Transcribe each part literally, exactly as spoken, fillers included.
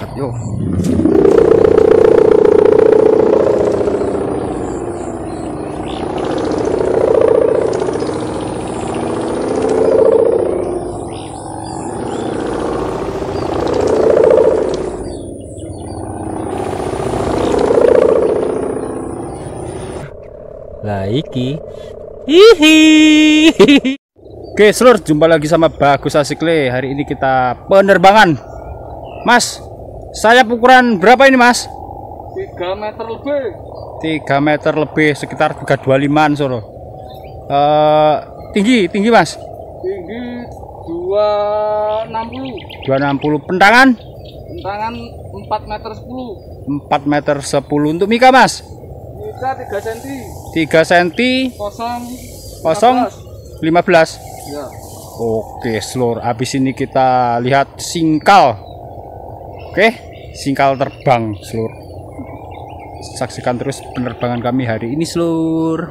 Yo. Lah iki. Hihi. Oke, seluruh jumpa lagi sama Bagus Asikle. Hari ini kita penerbangan. Mas, sayap ukuran berapa ini, Mas? tiga meter lebih. tiga meter lebih, sekitar tiga dua limaan Solo. Uh, tinggi, tinggi, Mas? Tinggi dua enam puluh. dua enam puluh. Pentangan? Bentangan empat meter sepuluh. empat meter sepuluh. Untuk Mika, Mas? Mika tiga senti. tiga senti. Kosong. Kosong lima belas. Ya. Oke, seluruh. Habis ini kita lihat singkal. Oke, singkal terbang, seluruh. Saksikan terus penerbangan kami hari ini, seluruh.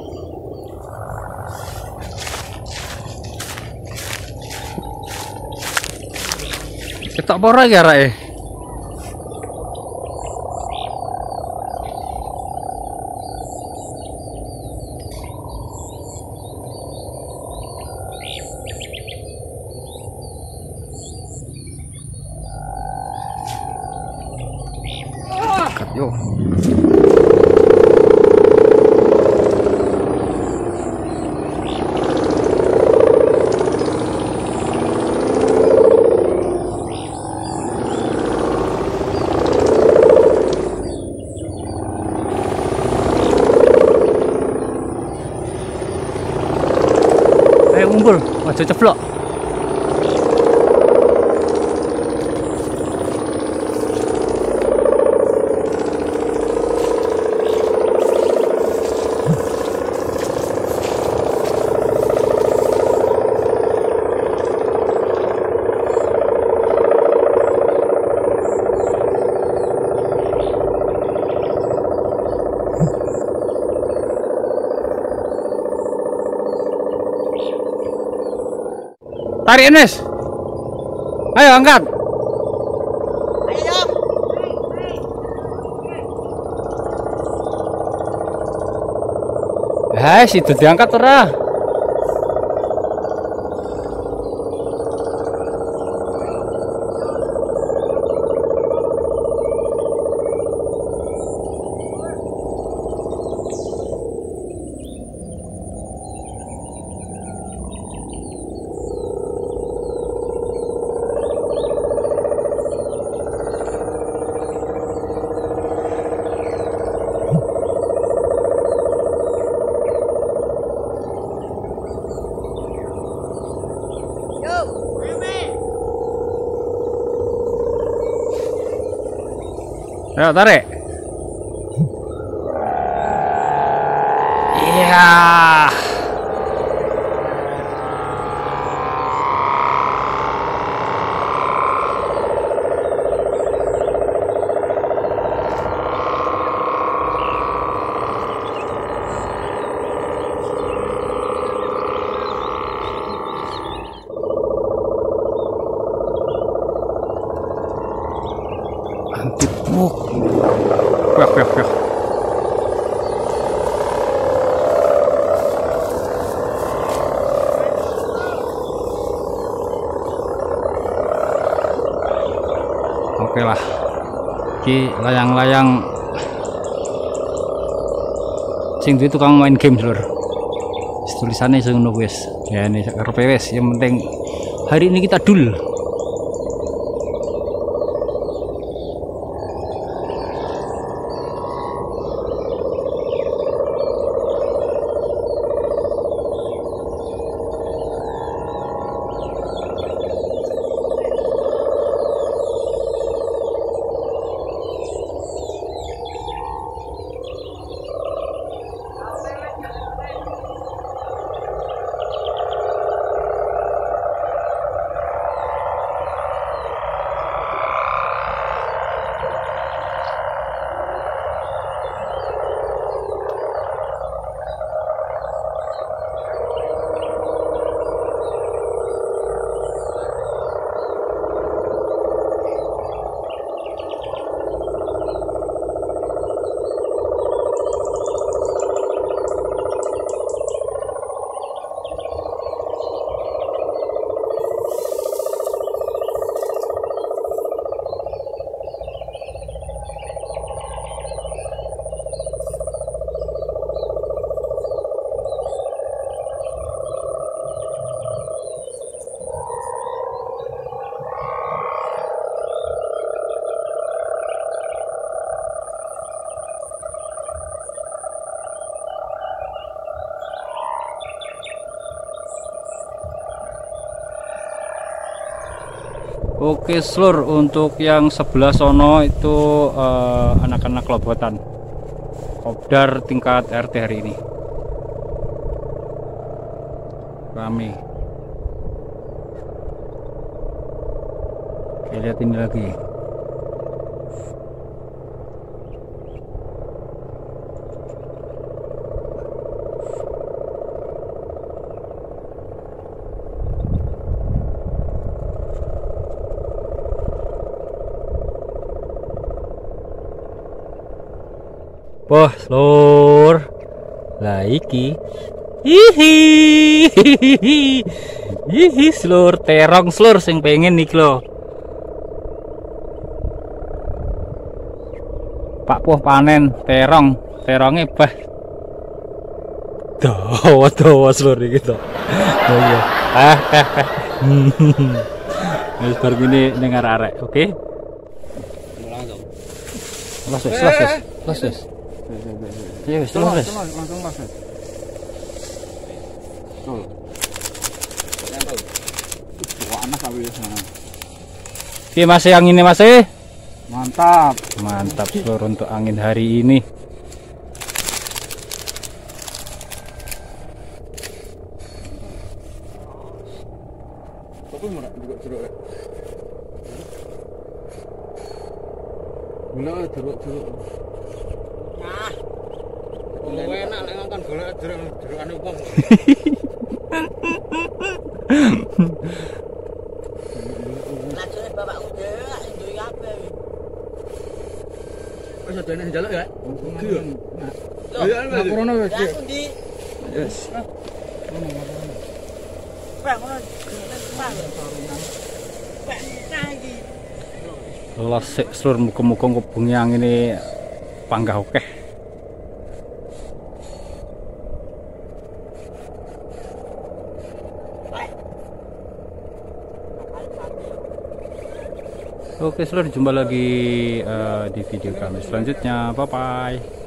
Ketok pora ya, Rai? Yo. Eh umbul, aja ceplok. Tarik, Nes. Ayo angkat. Ayo. Hai, situ diangkat ora. Ayo tarik. Iya. Antipuk. Wah, wah, wah. Oke lah. Ki layang-layang sing duwe tukang main game lur. Tulisannya ngono wis. Ya ini karepe wis, yang penting hari ini kita dul. Oke seluruh, untuk yang sebelah sono itu eh, anak-anak lobotan kopdar tingkat R T hari ini rame. Oke, lihat ini lagi. Wah, Lur. Lah iki. Hihi. Hihi, Lur, terong Lur sing pengen iki lho. Pak Puh panen terong, terongnya bah. Dawa-dawa Lur iki to. Oh iya. Ah, ah, ah. Wis bar gini dengar arek, oke? Langsung. Los, los, los, los. Ya wis, los. Langsung Mas. Tuh. Wah, anak kali sana. Oke, masih anginnya masih. Mantap. Mantap seluruh untuk angin hari ini. Tapi murah juga jeruk. Gula jeruk-jeruk. Nah, Lu enak nek ngongkon golek jeruk-jerukane wong. lajune bapak udah duwe apa? Wis dene njaluk ya. Iya. Iya, ngapurono wis. Langsung di Yes. Pak ngono. Pak. Pak lagi. Los sik seluruh muga-muga bengi angine panggah oke. Oke seluruh, jumpa lagi uh, di video kami selanjutnya. Bye bye.